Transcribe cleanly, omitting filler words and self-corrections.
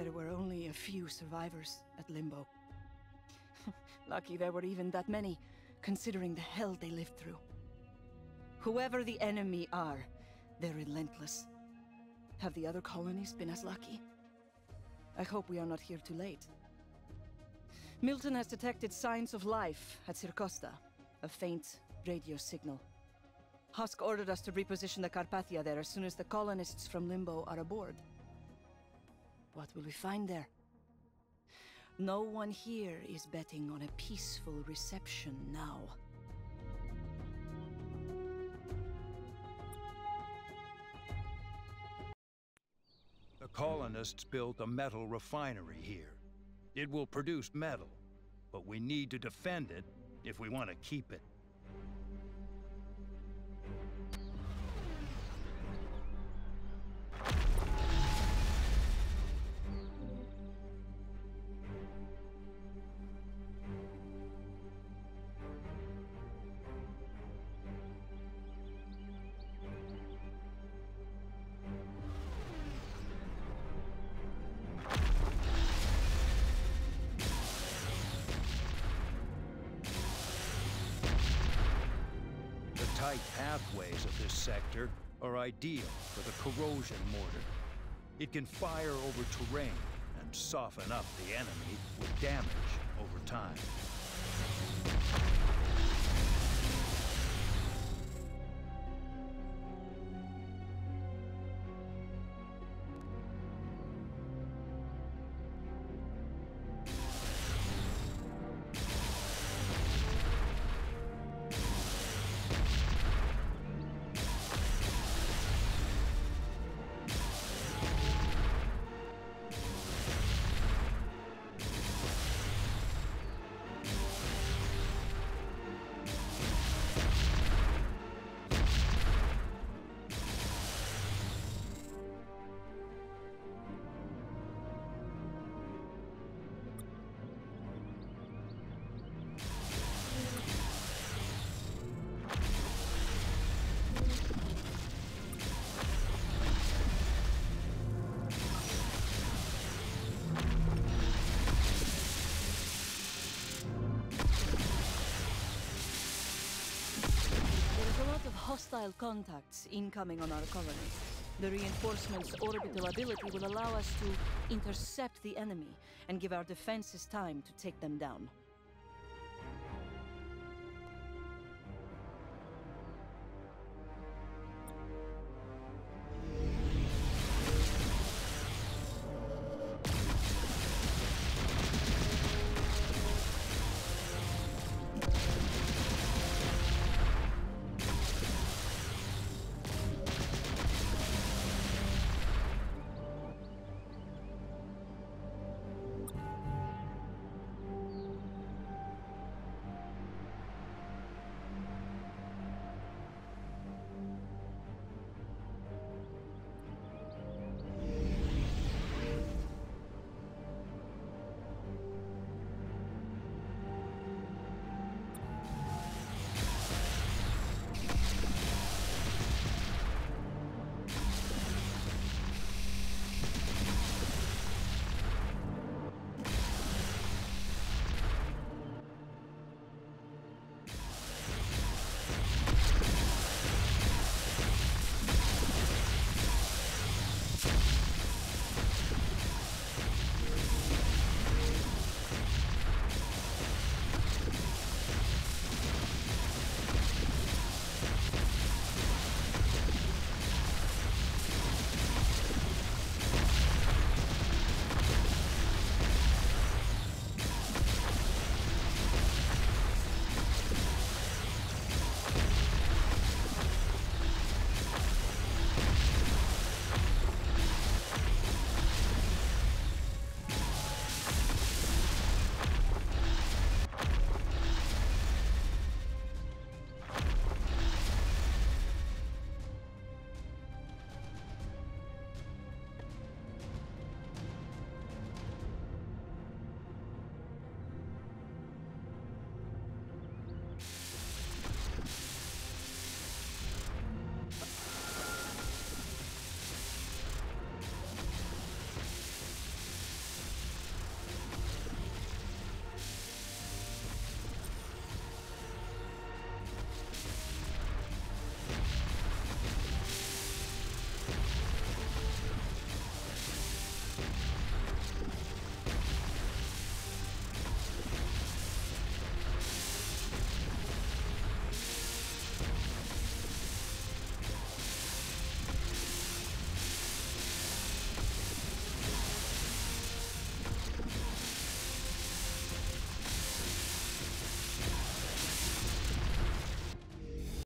There were only a few survivors at Limbo. Lucky there were even that many, considering the hell they lived through. Whoever the enemy are, they're relentless. Have the other colonies been as lucky? I hope we are not here too late. Milton has detected signs of life at Circosta, a faint radio signal. Husk ordered us to reposition the Carpathia there as soon as the colonists from Limbo are aboard. What will we find there? No one here is betting on a peaceful reception now. The colonists built a metal refinery here. It will produce metal, but we need to defend it if we want to keep it. Tight pathways of this sector are ideal for the corrosion mortar. It can fire over terrain and soften up the enemy with damage over time. Hostile contacts incoming on our colony. The reinforcement's orbital ability will allow us to intercept the enemy and give our defenses time to take them down.